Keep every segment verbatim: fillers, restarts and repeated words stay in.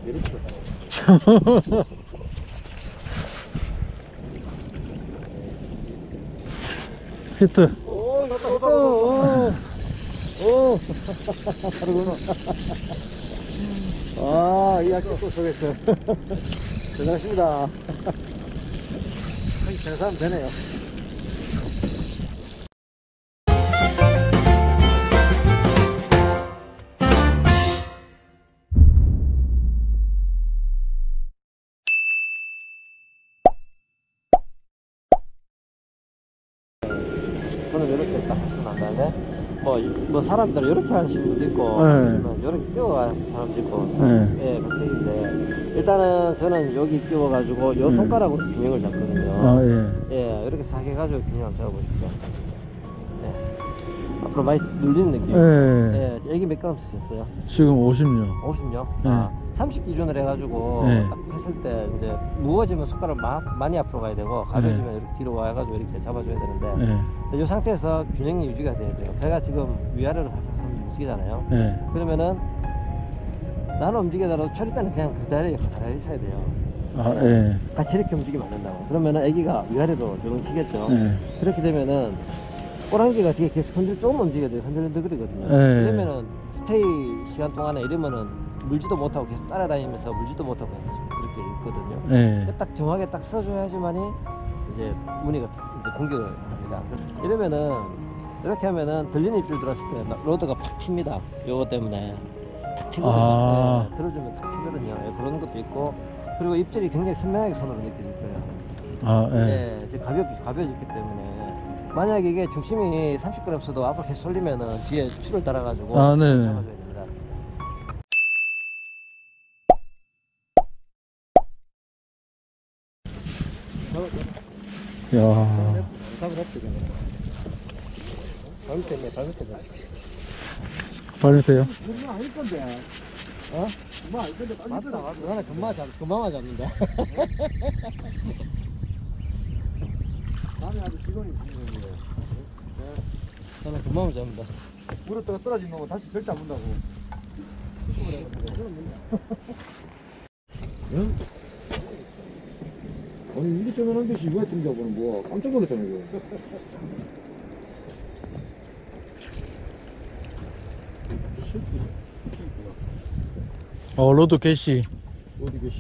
이렇게 히트. 오, 갔다, 갔다, 오, 오, 다르구나. 아, 이 아까 또 저겠어요. 대단하십니다. 되는 사람 되네요. 저는 이렇게 딱 하시면 안 되는데, 뭐, 뭐 사람들은 이렇게 하는 분도 있고, 네. 아니면 이렇게 끼워가는 사람도 있고, 네. 예, 각색인데, 일단은 저는 여기 끼워가지고, 요 음. 손가락으로 균형을 잡거든요. 아, 예. 예, 이렇게 싹 해가지고 균형 한번 잡아보십시오. 예. 앞으로 많이 눌리는 느낌. 예. 예, 애기 몇 그램 쓰셨어요? 지금 오십요. 오십요? 네. 아, 삼십 기준으로 해가지고 네. 딱 했을 때 이제 무거워지면 손가락 마, 많이 앞으로 가야 되고 가벼워지면 네. 이렇게 뒤로 와가지고 이렇게 잡아줘야 되는데 예. 이 상태에서 균형이 유지가 돼야 돼요. 배가 지금 위아래로 살살 움직이잖아요. 예. 그러면은 나는 움직이더라도 처리 때는 그냥 그 자리에 가만히 있어야 돼요. 아, 예. 같이 이렇게 움직이면 안 된다고. 그러면은 애기가 위아래로 요동치겠죠. 예. 그렇게 되면은 꼬랑지가 뒤에 계속 흔들 조금 움직여야 돼요. 흔들흔들거리거든요. 예. 이러면은 스테이 시간 동안에 이러면은 물지도 못하고 계속 따라다니면서 물지도 못하고 계속 그렇게 있거든요. 예. 딱 정확하게 딱 써줘야지만이 이제 무늬가 이제 공격을 합니다. 이러면은 이렇게 하면은 들리는 입질 들었을 때 로드가 팍 튑니다. 요거 때문에 탁 튀거든요. 아. 네, 들어주면 탁 튀거든요. 예, 그런 것도 있고 그리고 입질이 굉장히 선명하게 손으로 느껴질 거예요. 아, 예. 네, 지금 가볍게 가벼워졌기 때문에 만약 이게 중심이 삼십 그램 써도 앞으로 계속 쏠리면은 뒤에 줄을 따라가지고 아, 네네. 잡아줘야 됩니다. 야. 잡을 했지 그냥. 발 밑에 발 밑에. 발밑에요? 금방 아닐 건데. 어? 금방 아닐 건데. 맞다, 맞다. 나는 금방 잡, 금방 잡는데. 나는 아주 직원이 있는데. 나는 금방 잡는다. 물었다가 떨어진 놈은 다시 절대 안 문다고. 응? 아니 이게 쪼면한 것이 왜 등장하고는 뭐 깜짝 놀랐잖아 이거. 어, 로드 개시. 어디 계시?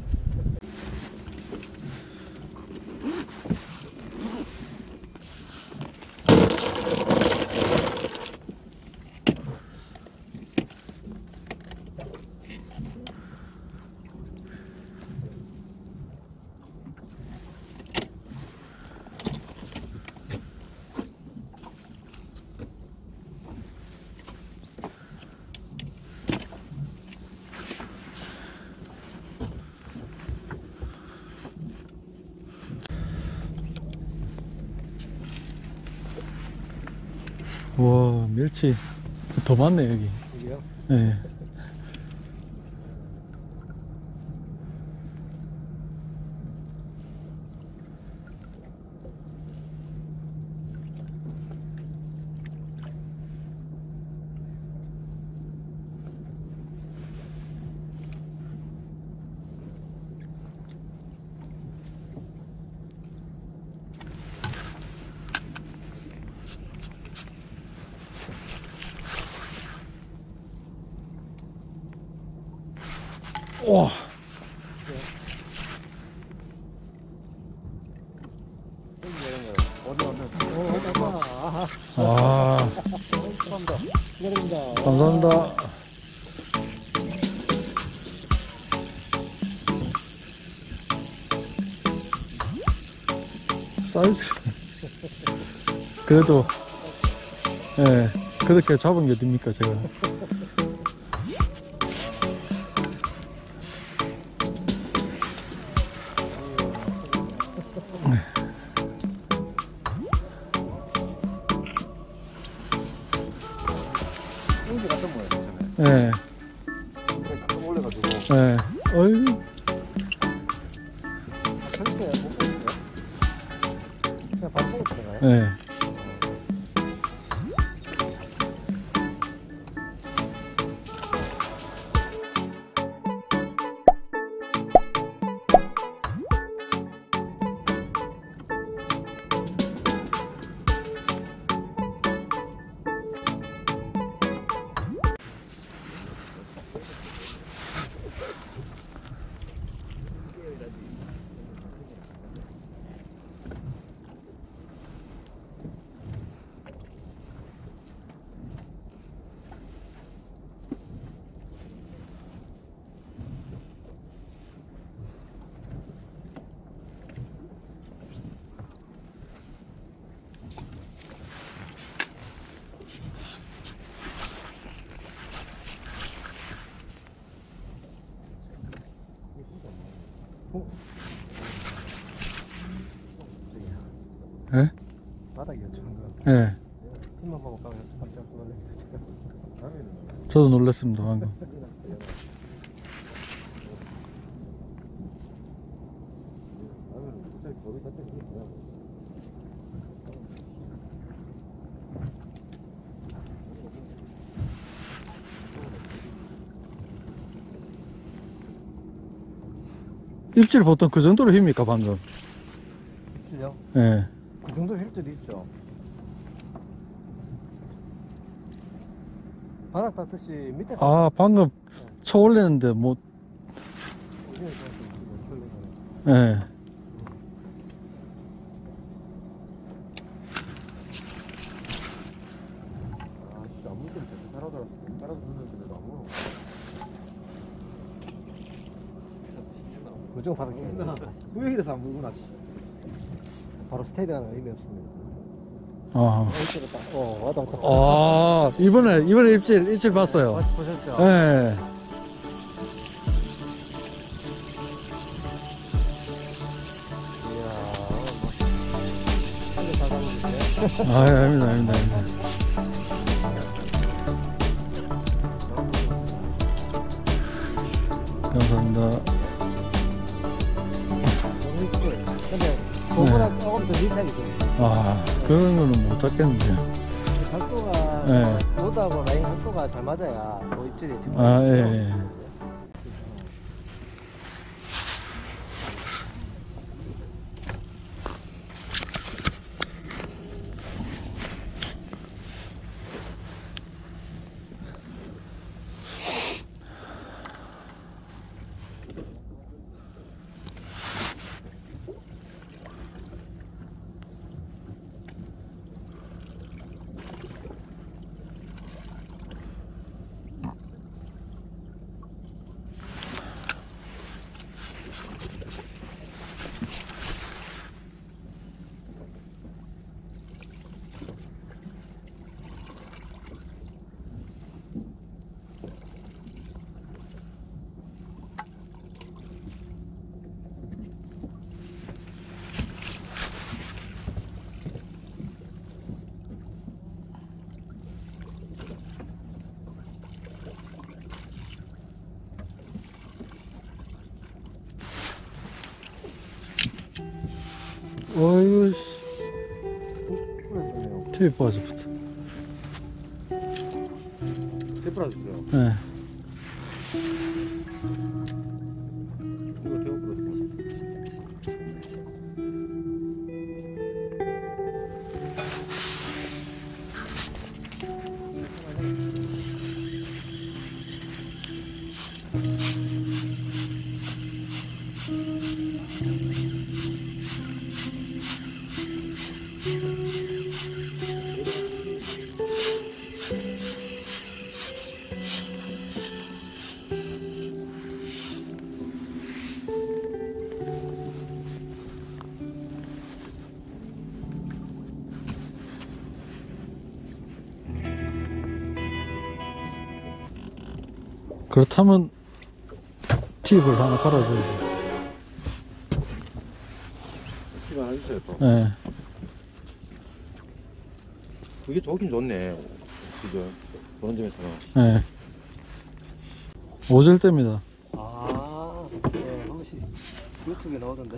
와, 멸치 더 많네 여기. 여기요? 예. 와. 아. 감사합니다. 감사합니다. 사이즈. 그래도, 예, 그렇게 잡은 게 어딥니까, 제가. 꽁지 같은 모양이잖아요. 예, 가끔 올려가지고. 예, 어이. 절대 못 보는데. 그냥 바로 보고 들어가요. 예. 예? 바닥이 어쩌는 거. 예. 힘만 보고 가면 깜짝 놀랐는데 지금. 저도 놀랐습니다, 방금. 입질 보통 그 정도로 힙니까, 방금? 그죠? 예. 그 정도 힐 때도 있죠. 바닥 닿듯이 밑에서. 아, 방금 쳐 올리는데, 뭐, 예. 아, 진짜 아무 좀 따라들어, 따라들었는데 너무. 그중 바닥이 왜 이래서 안 물구나. 바로 스테이드하는 의미 없습니다. 아. 어, 어, 왔다 왔다. 아, 이번에, 이번에 입질, 입질 봤어요. 같이 보셨죠? 예. 이야, 한대 다 잡는데. 아, 아닙니다, 아닙니다, 아닙니다. 감사합니다. 근데 그거보다 조금 더 비싸게 좀. 아, 그런 거는 못 잡겠는데. 각도가 네. 로드하고 라인 각도가 잘 맞아야 뭐 입질이 지금. 아, 예, 예. 어이구, 씨. 뿌려주네요. 테이프 빠져붙어. 뿌려주세요. 예. 이거 제가 뿌려주세요. 그렇다면 팁을 하나 갈아줘야지. 팁 하나 주세요 또. 예. 그게 좋긴 좋네. 그죠? 그런 점에서는. 예. 오질 때입니다. 아, 네, 한 번씩 유튜브에 나오던데.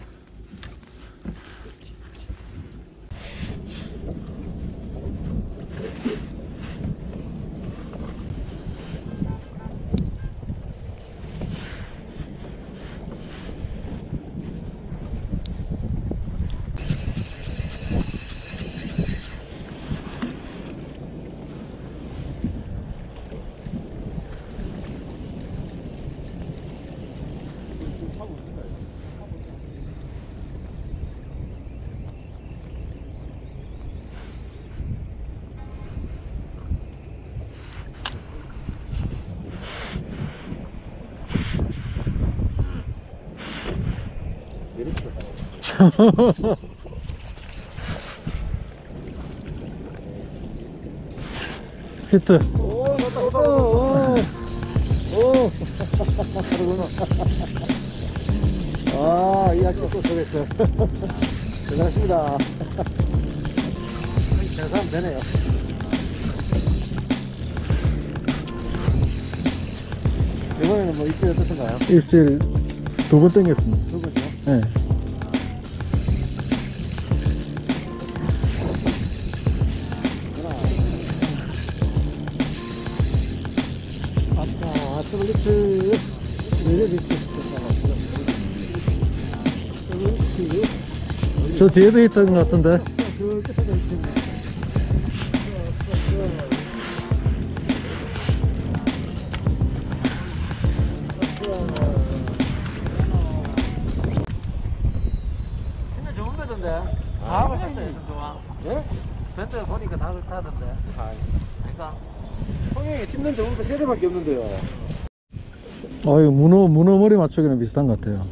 히트. 오, 맞다, 맞다. 오, 오. 그러구나. 아, 이 아저씨 또 저겠어. 대단하십니다. 잘 사면 되네요. 이번에는 뭐 입질 어떻던가요? 입질 두 번 땡겼습니다. 두 번이요? 네. 아빠, 트블리트. 저 뒤에도 있던 것 같은데. 진짜 좋은 배던데. 다 하셨대, 좋아. 예? 밴드 보니까 다 그렇다던데. 그러니까. 성형이 팀는 좋은 거 세 대밖에 없는데요. 아유, 문어, 문어 머리 맞추기는 비슷한 것 같아요.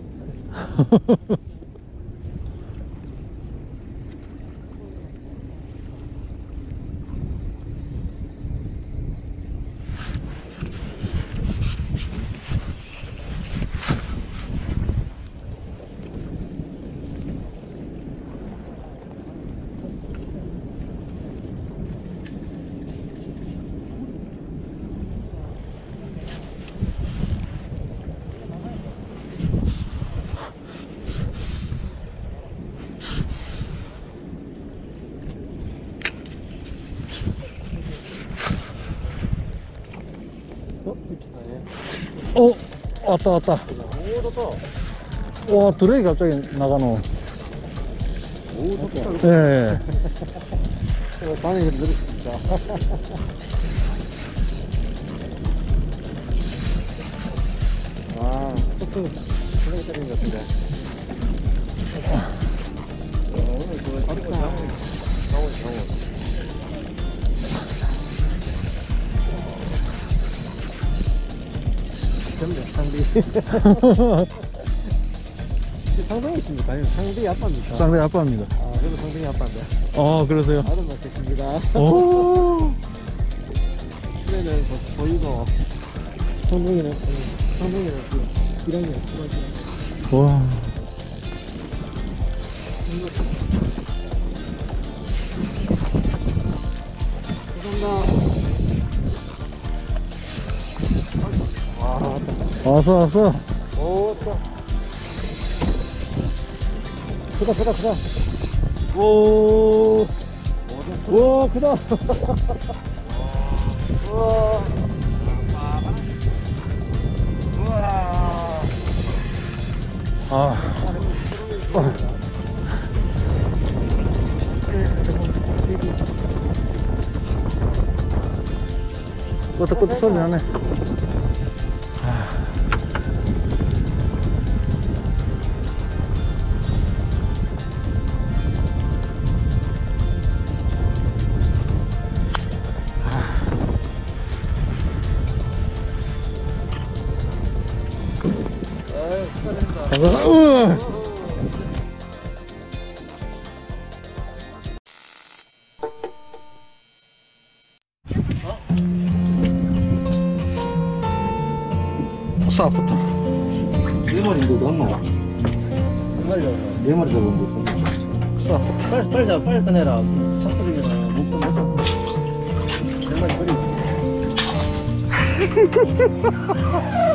어? 왔다, 왔다. 오, 좋다. 와, 드랙이 갑자기 나가노. 오, 좋다. 예. 어, 반응이 좀 느렸습니다. 아, 툭툭 그렇게 때리는 것 같은데. 어, 오늘 그 장군, 장군, 장군, 장군. 점점 상대. 상대이십니까? 아니면 상대 아빠입니까? 상대 아빠입니다. 아, 저도 상대이 아빠인데. 어, 그러세요? 아들 맞겠습니다. 오. 그래는 보이고, 상대이는, 상대이는 그, 기량이 없어가지고. 와. 감사합니다. 와, 왔어, 왔어. 오, 좋다. 크다, 크다, 크다. 오, 오, 크다. 우와. 우와. 아. 끄덕끄덕 소리 나네. 우와. 싹 붙어. 네 마리인데 너무 한 마리 잡았어. 네 마리 잡았는데. 싹 붙어. 빨리, 빨리 잡아, 빨리 꺼내라. 삭스리면 못 꺼내줘. 내 말이 버리고.